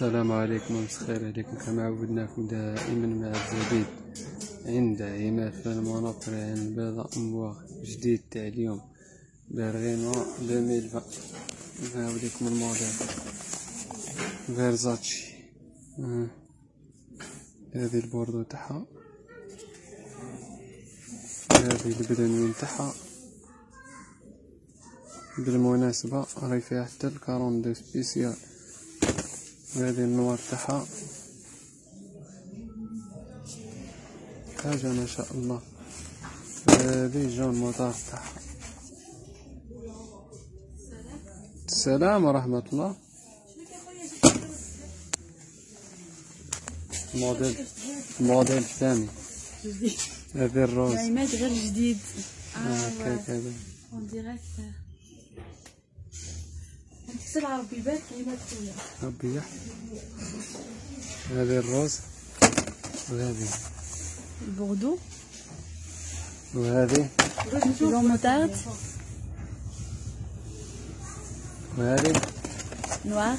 السلام عليكم ومسخير عليكم كما عودناكم دائما مع الجديد عند عماد في المونوبرين بيضاء امواغ جديد تاع اليوم بيرغينو 2020. نعاودلكم الموديل فيرزاتشي. هذه البوردو تاعها، هذه البدنوين تاعها بالمناسبة راهي فيها حتى الكارون دو سبيسيال. وهذه النوار تاعها حاجة ما شاء الله. هذه جون موطار تاعها. السلام ورحمة الله. الموديل الثاني هذا الروز عماد غير جديد. كذا اون ديريكت. تكسر ربي يبارك عماد خويا ربي يحفظ. هذه الروز وهذه البوردو وهذه لون موتارد وهذه نوار.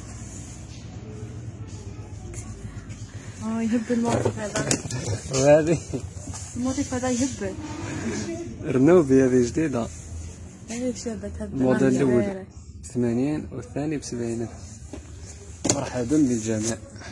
يهبل الموقف هذا. وهذه الموقف هذا يهبل. رنوبي هذه جديدة. هذه شابة تهبل. الموديل الأول 80 والثاني ب70. مرحبا بالجميع.